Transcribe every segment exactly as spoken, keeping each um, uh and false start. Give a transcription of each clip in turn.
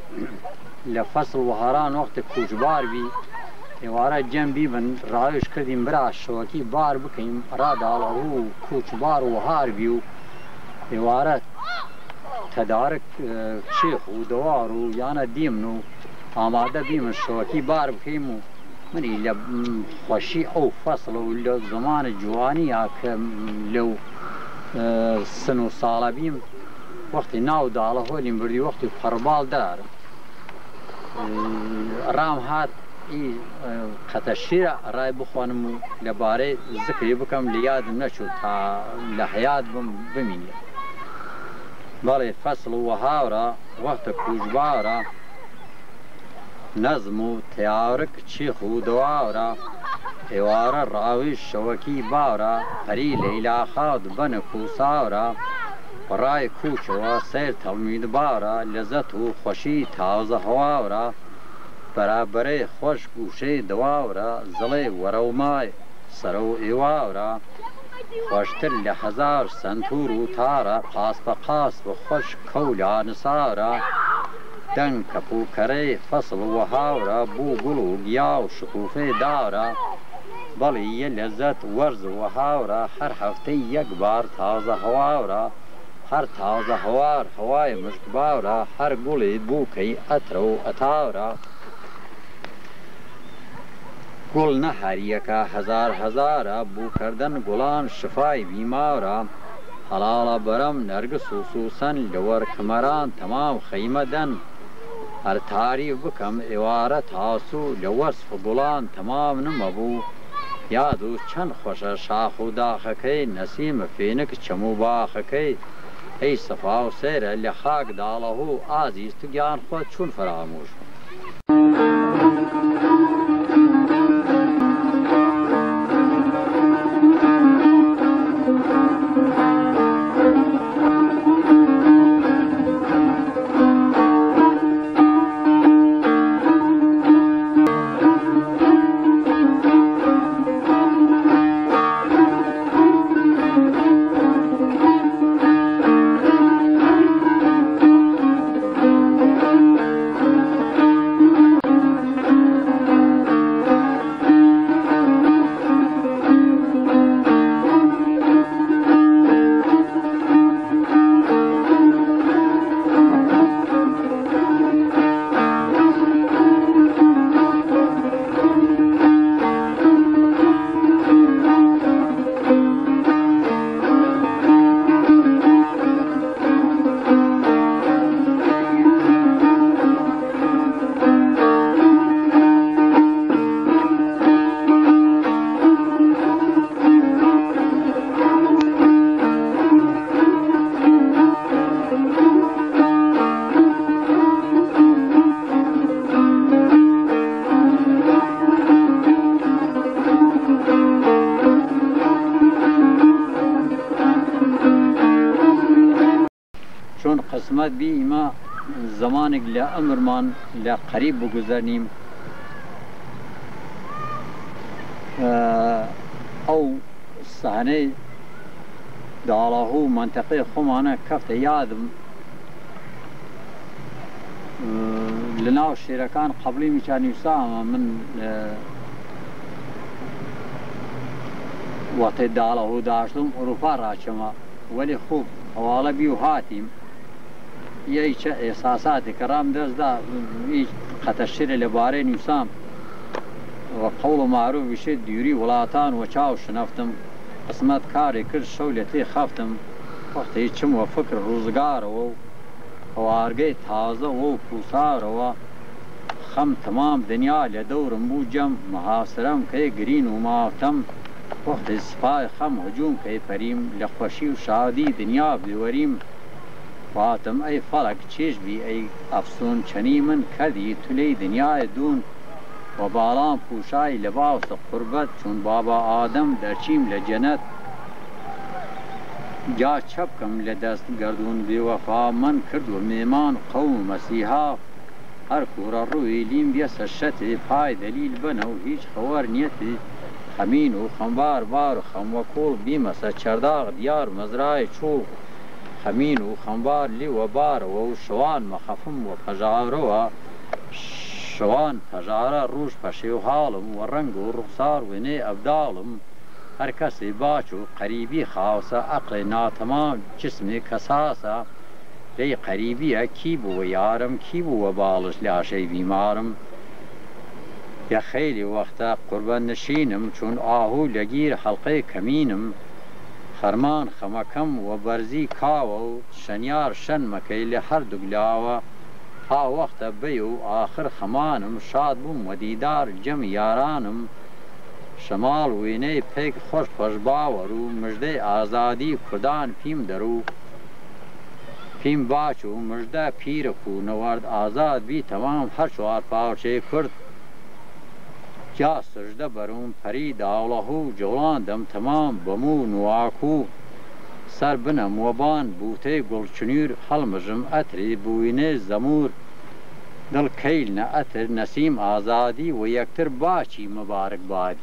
لە فەسڵ و هەران وەختە کوچبار بی ئێوارە جەم بیبن ڕاوێژ کردین برا شەوەکی بار بکەین ڕاداڵەڕوو و کوچبار و هار بی و ئێوارە تەدارک چێخ و دەوار و یانە دیمن و ئامادە بیمن شەوەکی بار بکەیم و منی لە خۆشی ئەو فەسڵە و لە زمانە جوانیە کە لەو سن و ساڵە بیم وەختی ناو داڵە هۆلیم بردی وەختی پەڕباڵ دارم ڕام هات قەتە شیرە ڕای بخوانم و لەبارەی زکری بکەم لە یادم نەچوو تا لە حەیات بم بمینێ بەڵێ فەسڵ و هاورە وەختە کوچبارە نەزم و تیارک چیخ و دواورە ئێوارە ڕاویش شەوەکی باورە هەری لەیلا خاود بەنە کوساورە بەڕای کوچەوە سیر تەڵمیدبارە لەزەت و خۆشی تازە هەواورە بەرابەرەی خۆش گوشەی دواورە زڵێ وەرە و مای سەرە و ئێواورە خۆشتر لە هەزار سنتور و تارە قاس بە قاس بە خۆش کەولا نسارە دەنگ کەپوکەرەی فەسڵ و هاورە بوو گوڵ و گیا و شکوفەی دارە بەڵی یە لەزەت وەرز و هاورە هەر هەفتەی یەک بار تازە هەواورە هەر تازە هەوار هەوای مشکباورە هەر گوڵی بووکەی ئەترە و ئەتاورە گوڵ نە هەریەکە هەزار هەزارە بووکردن گوڵان شفای بیمارە هەڵاڵە بەرەم نەرگس و سوسەن لە وەرکمەران تەمام خەیمەدەن هەر تاریف بکەم ئێوارە تاسوو لە وەسف گوڵان تەمام نمەبوو یاد و چەند خۆشە شاخ و داخەکەی نەسیمە فێنک چەم و باخەکەی ئەی سەفا و سێرە لە خاک داڵەهوو و ئازیست و گیان خۆت چون فەرامۆش قسمت بی ئیمە زمانێک لە ئەمرمان لە قەریب بگوزەرنیم ئەو سەحنەی داڵەهوو و مەنتەقەی خۆمانە کەفتە یادم لە ناو شێرەکان قەبڵی میچانیوسامە من وەقتی داڵەهوو داشتم ئەوروپا ڕاچەمە وەلی خوب هەواڵە بی و هاتیم یەیچە ئێساساتی کە ڕام دەستدا هیچ قەتەشیرە لەبارەی نووسام وە قەوڵ و معروف وشێت دیوری وڵاتان وە چاو شنەفتم قسمەت کارێ کرد شەو لە تێ خەفتم وەختی چم وە فکر ڕووزگارەوە و هەوارگەی تازەوە و پوسارەوە خەم تەمام دنیا لە دەورم بوو جەم مەحاسرەم کەی گرین و ماوتەم وەختی سپای خەم هجووم کەی پەریم لە خۆشی و شادی دنیا بێوەریم فاتم ئەی فەڵک چێژبی ئەی ئەفسون چەنی من کەدی تولەی دنیای دوون و باڵام پوشای لە باوسە قوربەت چون بابا ئادەم دەرچیم لە جەنەت جا چەپکەم لە دەست گەردوون بێوەفا من کردوە مێمان قەوم مەسیحا هەر کوڕە ڕووی لیم بێسە شەتێ پای دەلیل بنە و هیچ خەوەر نیەتی خەمین و خەمبار بار و خەموە کۆڵ بیمەسە چەرداغ دیار مەزرای چوو خمین و خەمبار لێوە بارەوە و شەوان مەخەفم و پەژارەوە شەوان پەژارە ڕوژ پەشێ و هاڵم و ڕەنگ و ڕوخسار وێنێ ئەبداڵم هەر کەسێ باچ و قەریبی خاوسە عەقڵێ ناتەمام جسمێ کەساسە لێی قەریبیە کی بووە یارم کی بووە باڵش لاشەی بیمارم یا خەیلی وەختە قوربە نشینم چون ئاهوو لەگیر حەڵقەی کەمینم خەرمان خەمەکەم و بەرزی کاوە و شەنیار شەنمەکەی لە هەردوو لاوە تا وەختە بێ و ئاخر خەمانم شاد بووم و دیدار جەم یارانم شەماڵ وێنەی پێک خۆش خۆش باوەڕ و مژدەی ئازادی کوردان پیم دەرو پیم باچ و مژدە پیرە و نەوەرد ئازاد بی تەمام هەر چوار پاوچەی کورد جا سژدە بەروم پەری داوڵەهە و جوڵاندەم تەمام بەموو نواکو سەر بنەم وەبان بوتەی گوڵچنوور هەڵمژم ئەتری بووینێ زەمور دڵ کەیلنە ئەتر نەسیم ئازادی و یەکتر باچی مبارک بادی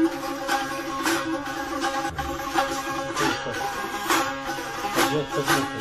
Yes,